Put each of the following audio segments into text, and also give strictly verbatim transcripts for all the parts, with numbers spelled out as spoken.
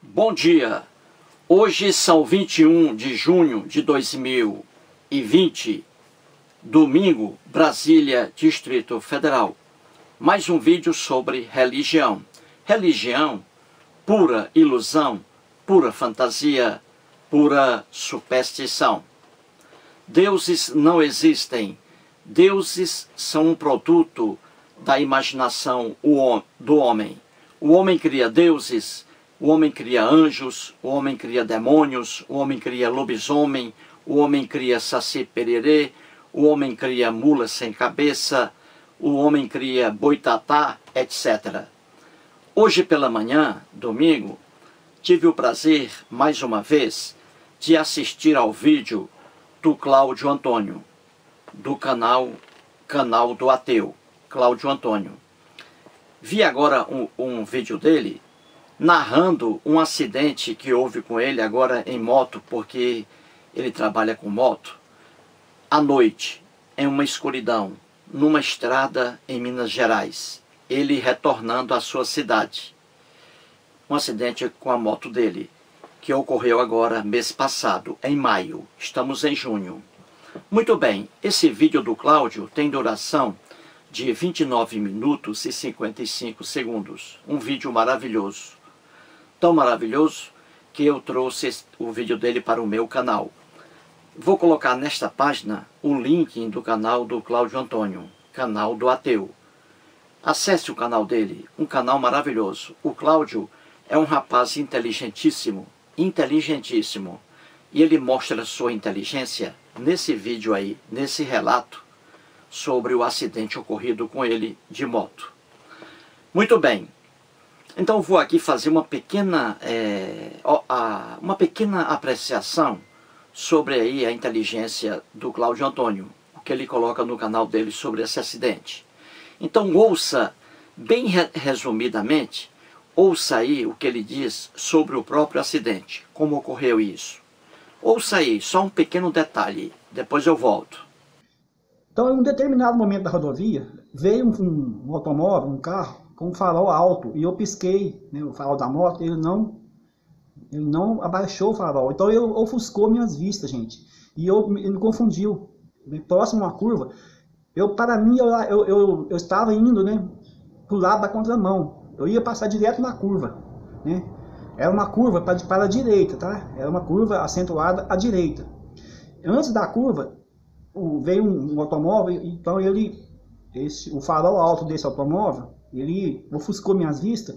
Bom dia, hoje são vinte e um de junho de dois mil e vinte, domingo, Brasília, Distrito Federal. Mais um vídeo sobre religião. Religião, pura ilusão, pura fantasia, pura superstição. Deuses não existem, deuses são um produto da imaginação do homem. O homem cria deuses, o homem cria anjos, o homem cria demônios, o homem cria lobisomem, o homem cria saci pererê, o homem cria mula sem cabeça, o homem cria boitatá, etcétera. Hoje pela manhã, domingo, tive o prazer, mais uma vez, de assistir ao vídeo do Cláudio Antônio, do canal, canal do Ateu, Cláudio Antônio. Vi agora um, um vídeo dele, narrando um acidente que houve com ele agora em moto, porque ele trabalha com moto, à noite, em uma escuridão, numa estrada em Minas Gerais, ele retornando à sua cidade. Um acidente com a moto dele, que ocorreu agora mês passado, em maio, estamos em junho. Muito bem, esse vídeo do Cláudio tem duração de vinte e nove minutos e cinquenta e cinco segundos, um vídeo maravilhoso. Tão maravilhoso que eu trouxe o vídeo dele para o meu canal. Vou colocar nesta página o link do canal do Cláudio Antônio, canal do Ateu. Acesse o canal dele, um canal maravilhoso. O Cláudio é um rapaz inteligentíssimo, inteligentíssimo. E ele mostra sua inteligência nesse vídeo aí, nesse relato sobre o acidente ocorrido com ele de moto. Muito bem. Então vou aqui fazer uma pequena, é, uma pequena apreciação sobre aí a inteligência do Cláudio Antônio, o que ele coloca no canal dele sobre esse acidente. Então ouça, bem resumidamente, ouça aí o que ele diz sobre o próprio acidente, como ocorreu isso. Ouça aí, só um pequeno detalhe, depois eu volto. Então em um determinado momento da rodovia, veio um, um automóvel, um carro, com um farol alto, e eu pisquei, né, o farol da moto, ele não, ele não abaixou o farol, então ele ofuscou minhas vistas, gente, e eu, ele me confundiu, próximo a uma curva, eu, para mim, eu, eu, eu, eu estava indo, né, para o lado da contramão, eu ia passar direto na curva, né, era uma curva para, para a direita, tá, era uma curva acentuada à direita. Antes da curva, o, veio um, um automóvel, então ele, esse, o farol alto desse automóvel, ele ofuscou minhas vistas,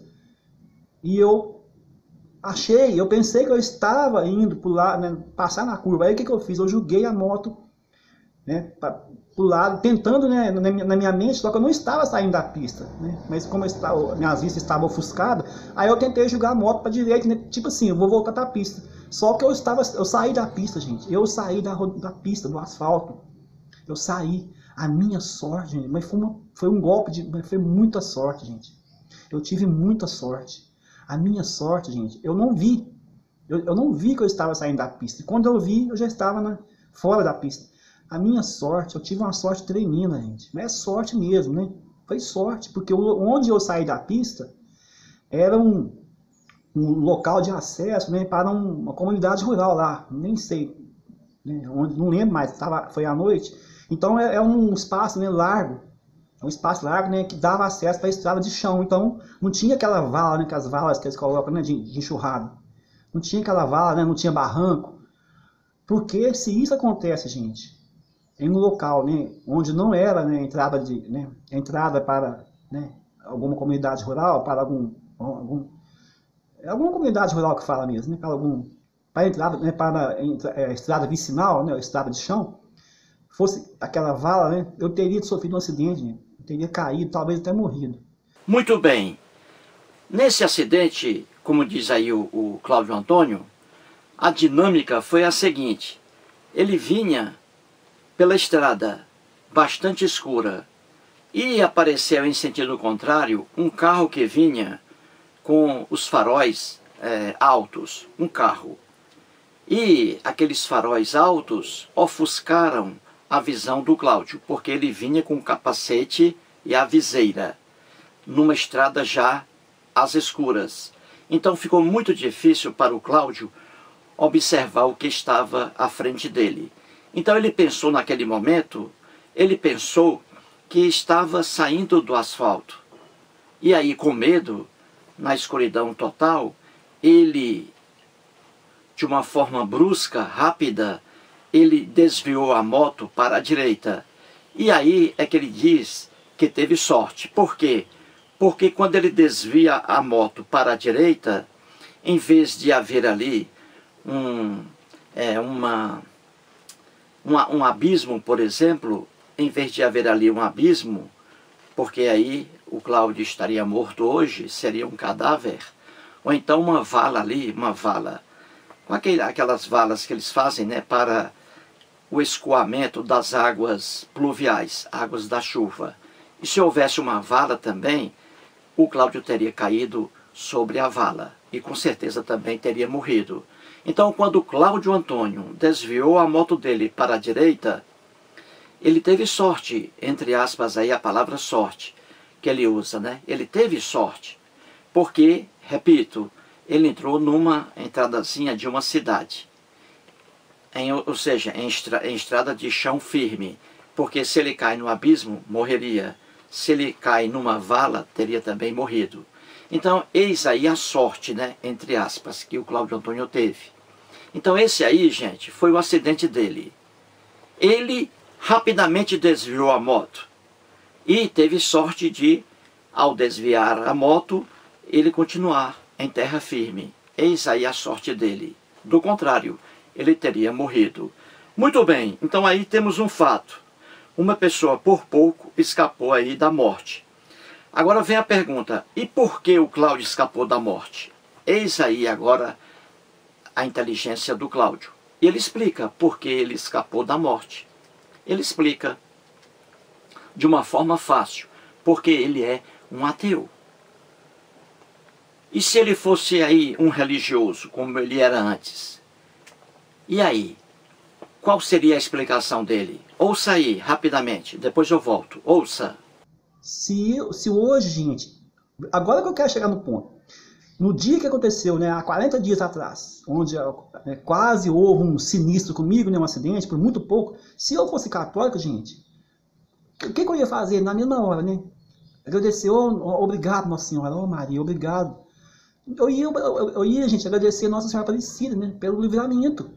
e eu achei, eu pensei que eu estava indo pro lado, né, passar na curva. Aí o que, que eu fiz? Eu joguei a moto, né, para o lado, tentando, né, na, minha, na minha mente, só que eu não estava saindo da pista, né, mas como eu estava, minhas vistas estavam ofuscadas, aí eu tentei jogar a moto para direita, né, tipo assim, eu vou voltar para a pista. Só que eu estava, eu saí da pista, gente, eu saí da, da pista, do asfalto, eu saí. A minha sorte, gente, mas foi, uma, foi um golpe, de, mas foi muita sorte, gente. Eu tive muita sorte. A minha sorte, gente, eu não vi. Eu, eu não vi que eu estava saindo da pista. E quando eu vi, eu já estava na, fora da pista. A minha sorte, eu tive uma sorte tremenda, gente. Mas é sorte mesmo, né? Foi sorte, porque eu, onde eu saí da pista era um, um local de acesso, né, para um, uma comunidade rural lá. Nem sei, né, onde, não lembro mais, tava, foi à noite. Então é, é um espaço, né, largo, é um espaço largo, né, que dava acesso para a estrada de chão. Então não tinha aquela vala, né, que as valas que eles colocam, né, de, de enxurrada. Não tinha aquela vala, né, não tinha barranco. Porque se isso acontece, gente, em um local, né, onde não era, né, entrada de, né, entrada para, né, alguma comunidade rural, para algum, algum alguma comunidade rural que fala mesmo, né, para algum para entrada, né, para é, estrada vicinal, né, estrada de chão, fosse aquela vala, né, eu teria sofrido um acidente, né? Eu teria caído, talvez até morrido. Muito bem. Nesse acidente, como diz aí o, o Cláudio Antônio, a dinâmica foi a seguinte. Ele vinha pela estrada bastante escura e apareceu em sentido contrário um carro que vinha com os faróis é, altos, um carro. E aqueles faróis altos ofuscaram a visão do Cláudio, porque ele vinha com o capacete e a viseira, numa estrada já às escuras. Então ficou muito difícil para o Cláudio observar o que estava à frente dele. Então ele pensou naquele momento, ele pensou que estava saindo do asfalto. E aí, com medo, na escuridão total, ele, de uma forma brusca, rápida, ele desviou a moto para a direita. E aí é que ele diz que teve sorte. Por quê? Porque quando ele desvia a moto para a direita, em vez de haver ali um, é, uma, uma, um abismo, por exemplo, em vez de haver ali um abismo, porque aí o Cláudio estaria morto hoje, seria um cadáver, ou então uma vala ali, uma vala, com aquele, aquelas valas que eles fazem, né, para o escoamento das águas pluviais, águas da chuva. E se houvesse uma vala também, o Cláudio teria caído sobre a vala e com certeza também teria morrido. Então, quando o Cláudio Antônio desviou a moto dele para a direita, ele teve sorte, entre aspas aí a palavra sorte que ele usa, né? Ele teve sorte, porque, repito, ele entrou numa entradazinha de uma cidade, em, ou seja, em, estra, em estrada de chão firme, porque se ele cai no abismo, morreria. Se ele cai numa vala, teria também morrido. Então, eis aí a sorte, né, entre aspas, que o Cláudio Antônio teve. Então, esse aí, gente, foi o acidente dele. Ele rapidamente desviou a moto e teve sorte de, ao desviar a moto, ele continuar em terra firme. Eis aí a sorte dele. Do contrário, ele teria morrido. Muito bem, então aí temos um fato. Uma pessoa, por pouco, escapou aí da morte. Agora vem a pergunta, e por que o Cláudio escapou da morte? Eis aí agora a inteligência do Cláudio. E ele explica por que ele escapou da morte. Ele explica de uma forma fácil, porque ele é um ateu. E se ele fosse aí um religioso, como ele era antes? E aí? Qual seria a explicação dele? Ouça aí, rapidamente, depois eu volto. Ouça. Se, se hoje, gente, agora que eu quero chegar no ponto, no dia que aconteceu, né, há quarenta dias atrás, onde é, quase houve um sinistro comigo, né, um acidente, por muito pouco, se eu fosse católico, gente, o que, que eu ia fazer na mesma hora, né? Agradecer, oh, obrigado, Nossa Senhora, oh Maria, obrigado. Eu ia, eu, eu, eu ia, gente, agradecer a Nossa Senhora Aparecida, né, pelo livramento.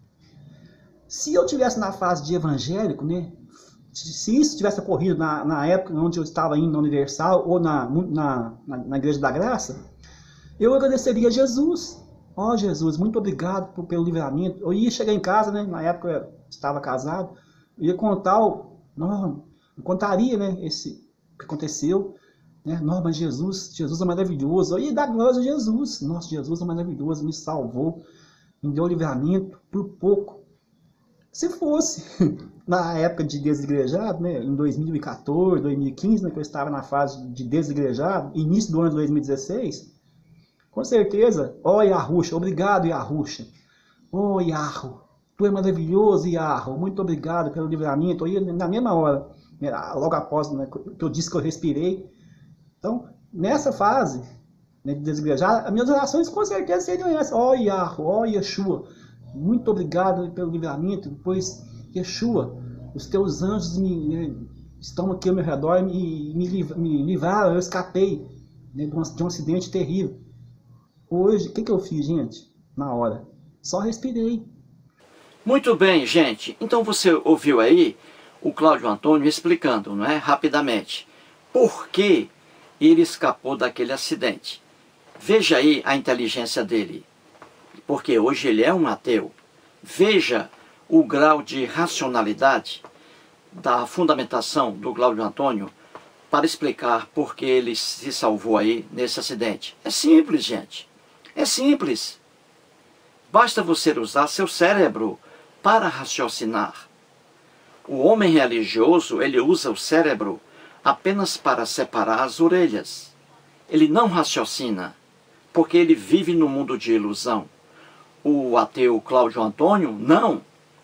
Se eu tivesse na fase de evangélico, né, se isso tivesse ocorrido na, na época onde eu estava indo na Universal ou na, na, na, na Igreja da Graça, eu agradeceria a Jesus. Ó, oh, Jesus, muito obrigado por, pelo livramento. Eu ia chegar em casa, né, na época eu estava casado, eu ia contar, o, não, eu contaria, né, esse que aconteceu, né, não, mas Jesus, Jesus é maravilhoso. Eu ia dar glória a Jesus. Nossa, Jesus é maravilhoso, me salvou, me deu livramento por pouco. Se fosse na época de desigrejado, né, em dois mil e quatorze, dois mil e quinze, né, que eu estava na fase de desigrejado, início do ano de dois mil e dezesseis, com certeza, ó oh, Yahushua, obrigado Yahushua, ó oh, Yahu, tu é maravilhoso Yahu, muito obrigado pelo livramento, eu ia na mesma hora, né, logo após, né, que eu disse que eu respirei. Então, nessa fase, né, de desigrejado, as minhas orações com certeza seriam essas, ó oh, Yahu, ó oh, Yeshua, muito obrigado pelo livramento, pois, Yeshua, os teus anjos me, né, estão aqui ao meu redor e me, me, me livraram, eu escapei, né, de, um, de um acidente terrível. Hoje, o que, que eu fiz, gente? Na hora, só respirei. Muito bem, gente. Então você ouviu aí o Cláudio Antônio explicando, não é? Rapidamente, por que ele escapou daquele acidente. Veja aí a inteligência dele. Porque hoje ele é um ateu. Veja o grau de racionalidade da fundamentação do Cláudio Antônio para explicar por que ele se salvou aí nesse acidente. É simples, gente. É simples. Basta você usar seu cérebro para raciocinar. O homem religioso, ele usa o cérebro apenas para separar as orelhas. Ele não raciocina, porque ele vive no mundo de ilusão. O ateu Cláudio Antônio, não.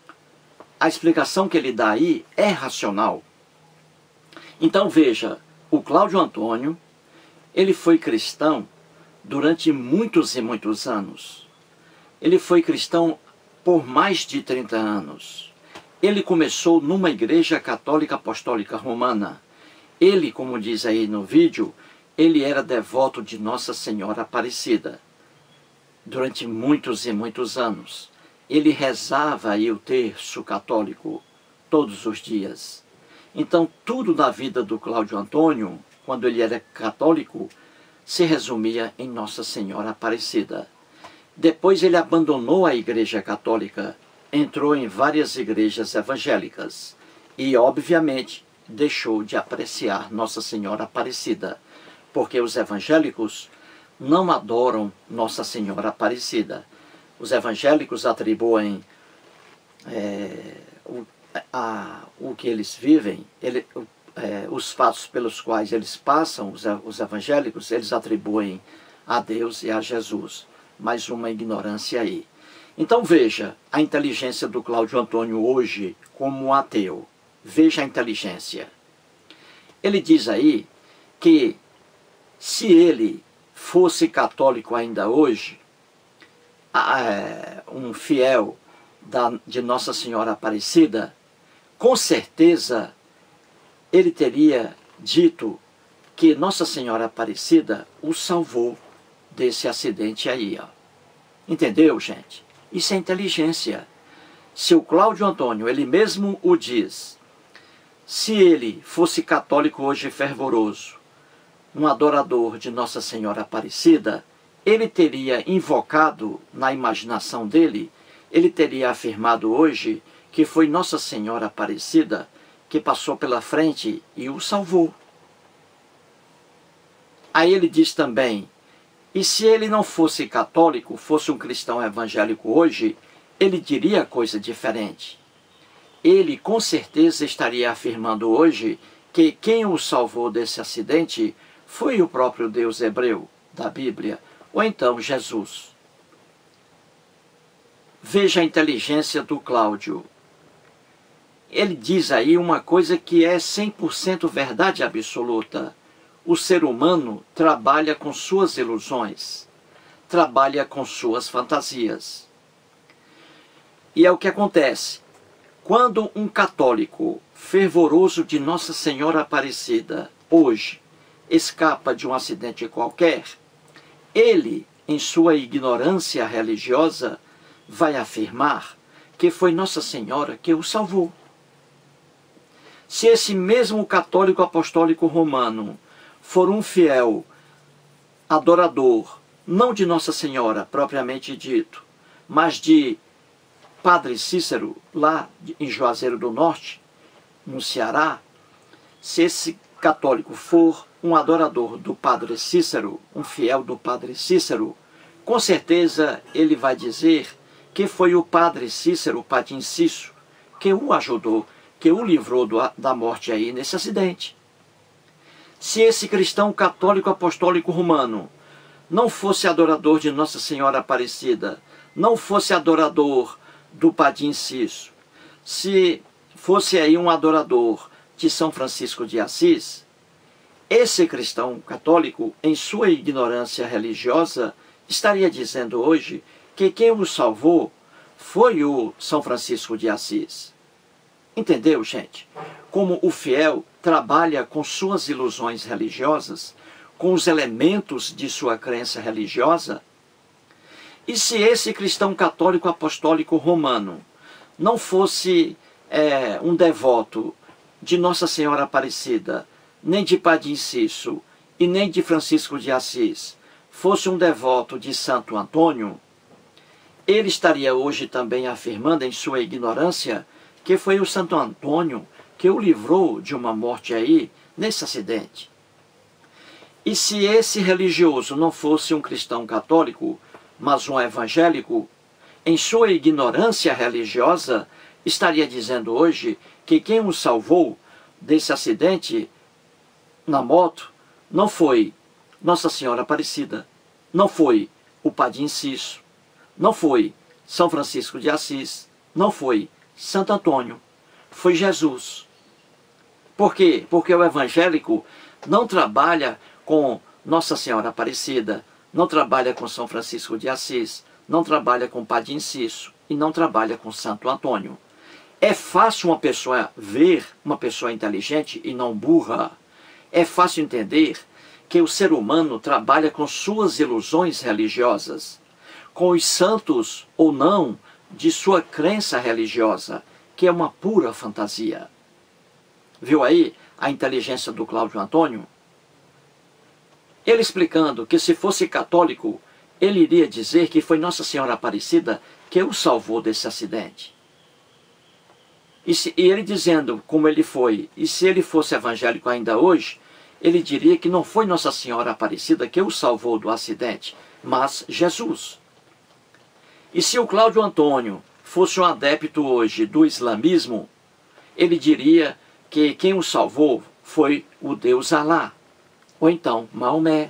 A explicação que ele dá aí é racional. Então veja, o Cláudio Antônio, ele foi cristão durante muitos e muitos anos. Ele foi cristão por mais de trinta anos. Ele começou numa igreja católica apostólica romana. Ele, como diz aí no vídeo, ele era devoto de Nossa Senhora Aparecida. Durante muitos e muitos anos. Ele rezava aí o terço católico todos os dias. Então, tudo na vida do Cláudio Antônio, quando ele era católico, se resumia em Nossa Senhora Aparecida. Depois ele abandonou a Igreja Católica, entrou em várias igrejas evangélicas e, obviamente, deixou de apreciar Nossa Senhora Aparecida, porque os evangélicos não adoram Nossa Senhora Aparecida. Os evangélicos atribuem é, o, a, o que eles vivem, ele, é, os fatos pelos quais eles passam, os, os evangélicos, eles atribuem a Deus e a Jesus. Mais uma ignorância aí. Então veja a inteligência do Cláudio Antônio hoje como um ateu. Veja a inteligência. Ele diz aí que se ele fosse católico ainda hoje, um fiel da, de Nossa Senhora Aparecida, com certeza ele teria dito que Nossa Senhora Aparecida o salvou desse acidente aí, ó. Entendeu, gente? Isso é inteligência. Se o Cláudio Antônio, ele mesmo o diz, se ele fosse católico hoje fervoroso, um adorador de Nossa Senhora Aparecida, ele teria invocado na imaginação dele, ele teria afirmado hoje que foi Nossa Senhora Aparecida que passou pela frente e o salvou. Aí ele diz também, e se ele não fosse católico, fosse um cristão evangélico hoje, ele diria coisa diferente. Ele com certeza estaria afirmando hoje que quem o salvou desse acidente foi o próprio Deus hebreu da Bíblia, ou então Jesus. Veja a inteligência do Cláudio. Ele diz aí uma coisa que é cem por cento verdade absoluta. O ser humano trabalha com suas ilusões, trabalha com suas fantasias. E é o que acontece. Quando um católico fervoroso de Nossa Senhora Aparecida, hoje, escapa de um acidente qualquer, ele, em sua ignorância religiosa, vai afirmar que foi Nossa Senhora que o salvou. Se esse mesmo católico apostólico romano for um fiel adorador, não de Nossa Senhora propriamente dito, mas de Padre Cícero, lá em Juazeiro do Norte, no Ceará, se esse católico for um adorador do Padre Cícero, um fiel do Padre Cícero, com certeza ele vai dizer que foi o Padre Cícero, o Patim Cício, que o ajudou, que o livrou do, da morte aí nesse acidente. Se esse cristão católico apostólico romano não fosse adorador de Nossa Senhora Aparecida, não fosse adorador do Patim Cício, se fosse aí um adorador de São Francisco de Assis, esse cristão católico, em sua ignorância religiosa, estaria dizendo hoje que quem o salvou foi o São Francisco de Assis. Entendeu, gente? Como o fiel trabalha com suas ilusões religiosas, com os elementos de sua crença religiosa. E se esse cristão católico apostólico romano não fosse é, um devoto de Nossa Senhora Aparecida, nem de Padim Cício e nem de Francisco de Assis, fosse um devoto de Santo Antônio, ele estaria hoje também afirmando em sua ignorância que foi o Santo Antônio que o livrou de uma morte aí, nesse acidente. E se esse religioso não fosse um cristão católico, mas um evangélico, em sua ignorância religiosa, estaria dizendo hoje que quem o salvou desse acidente na moto não foi Nossa Senhora Aparecida, não foi o Padim Cício, não foi São Francisco de Assis, não foi Santo Antônio, foi Jesus. Por quê? Porque o evangélico não trabalha com Nossa Senhora Aparecida, não trabalha com São Francisco de Assis, não trabalha com Padre Inciso e não trabalha com Santo Antônio. É fácil uma pessoa ver uma pessoa inteligente e não burra. É fácil entender que o ser humano trabalha com suas ilusões religiosas, com os santos ou não de sua crença religiosa, que é uma pura fantasia. Viu aí a inteligência do Cláudio Antônio? Ele explicando que se fosse católico, ele iria dizer que foi Nossa Senhora Aparecida que o salvou desse acidente. E, se, e ele dizendo como ele foi, e se ele fosse evangélico ainda hoje, ele diria que não foi Nossa Senhora Aparecida que o salvou do acidente, mas Jesus. E se o Cláudio Antônio fosse um adepto hoje do islamismo, ele diria que quem o salvou foi o Deus Alá, ou então Maomé.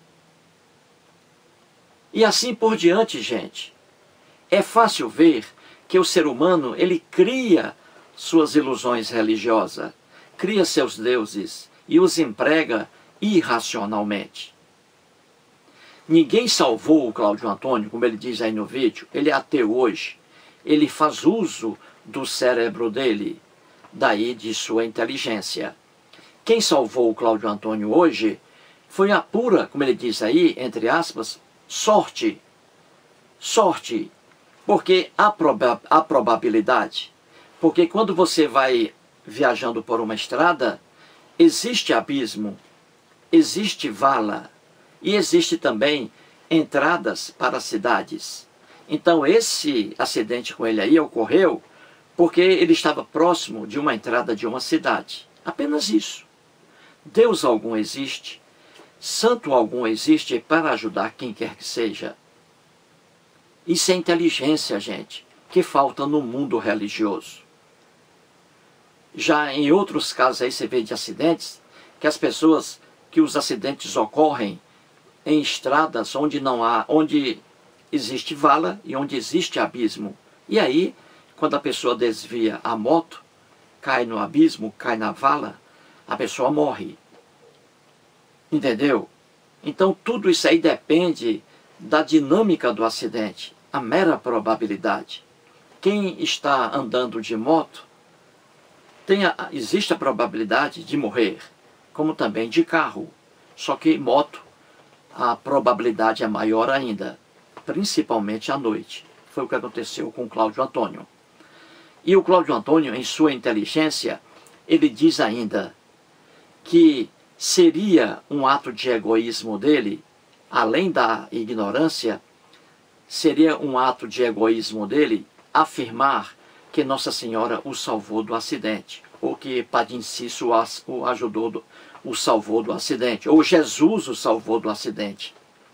E assim por diante, gente. É fácil ver que o ser humano, ele cria suas ilusões religiosas, cria seus deuses e os emprega irracionalmente. Ninguém salvou o Cláudio Antônio, como ele diz aí no vídeo. Ele é ateu hoje. Ele faz uso do cérebro dele, daí de sua inteligência. Quem salvou o Cláudio Antônio hoje foi a pura, como ele diz aí, entre aspas, sorte. Sorte. Porque há, proba há probabilidade. Porque quando você vai viajando por uma estrada, existe abismo, existe vala e existe também entradas para cidades. Então esse acidente com ele aí ocorreu porque ele estava próximo de uma entrada de uma cidade. Apenas isso. Deus algum existe, santo algum existe para ajudar quem quer que seja. Isso é inteligência, gente, que falta no mundo religioso. Já em outros casos aí você vê de acidentes, que as pessoas, que os acidentes ocorrem em estradas onde não há, onde existe vala e onde existe abismo. E aí, quando a pessoa desvia a moto, cai no abismo, cai na vala, a pessoa morre. Entendeu? Então tudo isso aí depende da dinâmica do acidente, a mera probabilidade. Quem está andando de moto, tem a, existe a probabilidade de morrer, como também de carro. Só que moto, a probabilidade é maior ainda, principalmente à noite. Foi o que aconteceu com o Cláudio Antônio. E o Cláudio Antônio, em sua inteligência, ele diz ainda que seria um ato de egoísmo dele, além da ignorância, seria um ato de egoísmo dele afirmar que Nossa Senhora o salvou do acidente, ou que Padre Inciso o ajudou, do, o salvou do acidente, ou Jesus o salvou do acidente.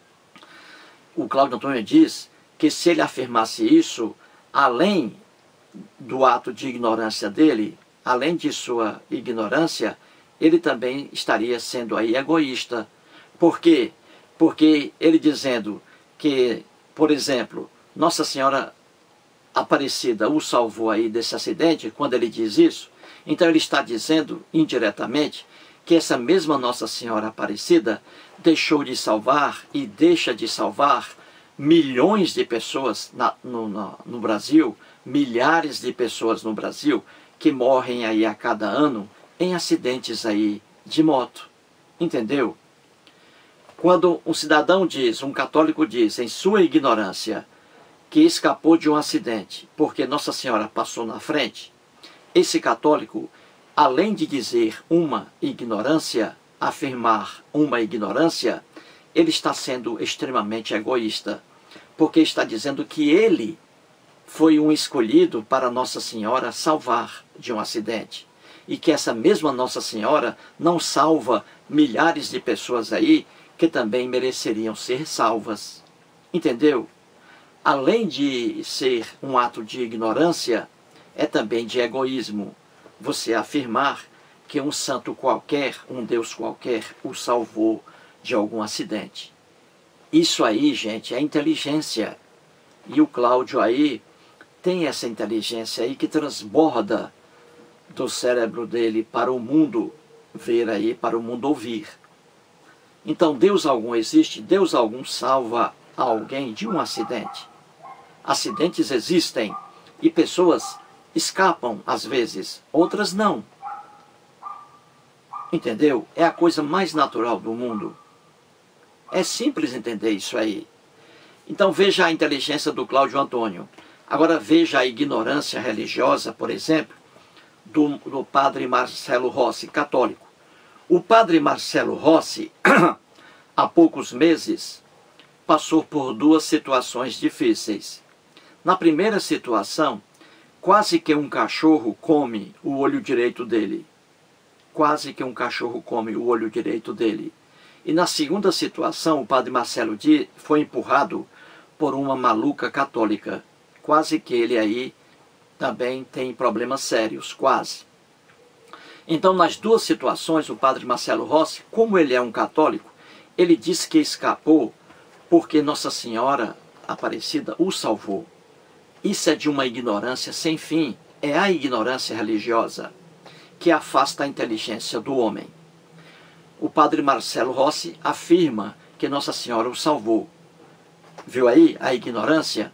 O Cláudio Antônio diz que se ele afirmasse isso, além do ato de ignorância dele, além de sua ignorância, ele também estaria sendo aí egoísta. Por quê? Porque ele dizendo que, por exemplo, Nossa Senhora Aparecida o salvou aí desse acidente, quando ele diz isso, então ele está dizendo indiretamente que essa mesma Nossa Senhora Aparecida deixou de salvar e deixa de salvar milhões de pessoas na, no, no, no Brasil, milhares de pessoas no Brasil que morrem aí a cada ano em acidentes aí de moto. Entendeu? Quando um cidadão diz, um católico diz, em sua ignorância, que escapou de um acidente porque Nossa Senhora passou na frente, esse católico, além de dizer uma ignorância, afirmar uma ignorância, ele está sendo extremamente egoísta, porque está dizendo que ele foi um escolhido para Nossa Senhora salvar de um acidente, e que essa mesma Nossa Senhora não salva milhares de pessoas aí que também mereceriam ser salvas. Entendeu? Além de ser um ato de ignorância, é também de egoísmo você afirmar que um santo qualquer, um Deus qualquer, o salvou de algum acidente. Isso aí, gente, é inteligência. E o Cláudio aí tem essa inteligência aí que transborda do cérebro dele para o mundo ver aí, para o mundo ouvir. Então Deus algum existe, Deus algum salva alguém de um acidente. Acidentes existem e pessoas escapam às vezes, outras não. Entendeu? É a coisa mais natural do mundo. É simples entender isso aí. Então veja a inteligência do Cláudio Antônio. Agora veja a ignorância religiosa, por exemplo, do, do padre Marcelo Rossi, católico. O padre Marcelo Rossi, há poucos meses, passou por duas situações difíceis. Na primeira situação, quase que um cachorro come o olho direito dele. Quase que um cachorro come o olho direito dele. E na segunda situação, o padre Marcelo foi empurrado por uma maluca católica. Quase que ele aí também tem problemas sérios, quase. Então, nas duas situações, o padre Marcelo Rossi, como ele é um católico, ele disse que escapou porque Nossa Senhora Aparecida o salvou. Isso é de uma ignorância sem fim, é a ignorância religiosa que afasta a inteligência do homem. O padre Marcelo Rossi afirma que Nossa Senhora o salvou. Viu aí a ignorância?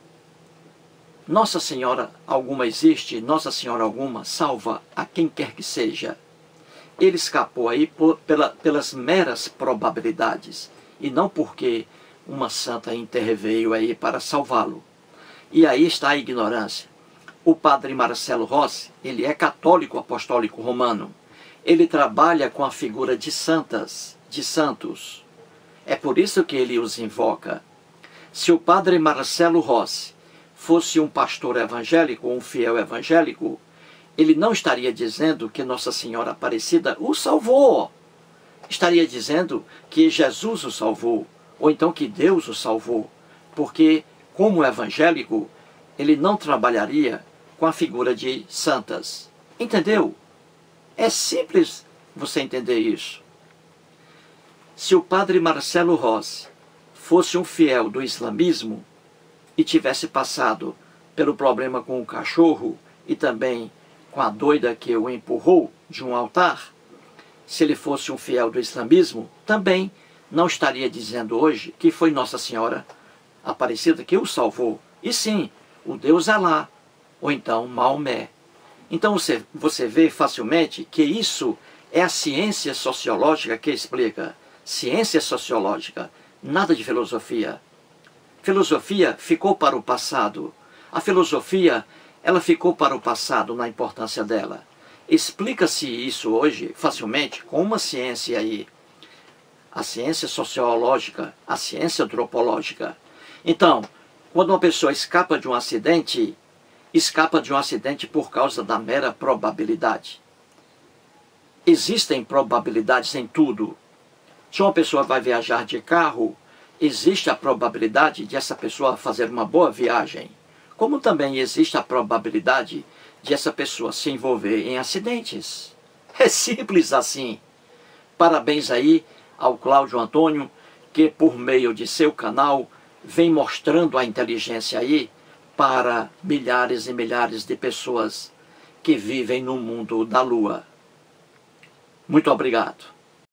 Nossa Senhora alguma existe, Nossa Senhora alguma salva a quem quer que seja. Ele escapou aí por, pela, pelas meras probabilidades, e não porque uma santa interveio aí para salvá-lo. E aí está a ignorância. O padre Marcelo Rossi, ele é católico apostólico romano. Ele trabalha com a figura de santas, de santos. É por isso que ele os invoca. Se o padre Marcelo Rossi fosse um pastor evangélico, um fiel evangélico, ele não estaria dizendo que Nossa Senhora Aparecida o salvou. Estaria dizendo que Jesus o salvou, ou então que Deus o salvou, porque, como evangélico, ele não trabalharia com a figura de santas. Entendeu? É simples você entender isso. Se o padre Marcelo Rossi fosse um fiel do islamismo e tivesse passado pelo problema com o cachorro e também com a doida que o empurrou de um altar, se ele fosse um fiel do islamismo, também não estaria dizendo hoje que foi Nossa Senhora Aparecida que o salvou. E sim, o Deus Alá, ou então Maomé. Então você, você vê facilmente que isso é a ciência sociológica que explica. Ciência sociológica, nada de filosofia. Filosofia ficou para o passado. A filosofia, ela ficou para o passado na importância dela. Explica-se isso hoje facilmente com uma ciência aí. A ciência sociológica, a ciência antropológica. Então, quando uma pessoa escapa de um acidente, escapa de um acidente por causa da mera probabilidade. Existem probabilidades em tudo. Se uma pessoa vai viajar de carro, existe a probabilidade de essa pessoa fazer uma boa viagem. Como também existe a probabilidade de essa pessoa se envolver em acidentes. É simples assim. Parabéns aí ao Cláudio Antônio, que por meio de seu canal vem mostrando a inteligência aí para milhares e milhares de pessoas que vivem no mundo da Lua. Muito obrigado.